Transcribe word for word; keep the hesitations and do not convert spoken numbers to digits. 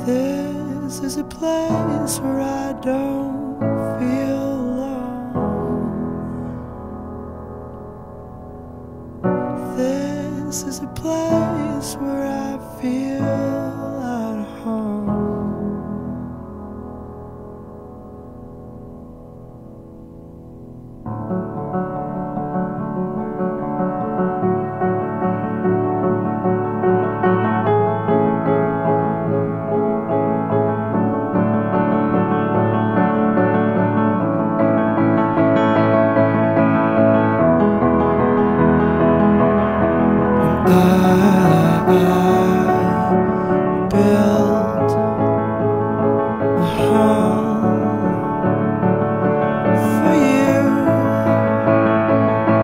This is a place where I don't feel alone. This is a place where I feel at home. I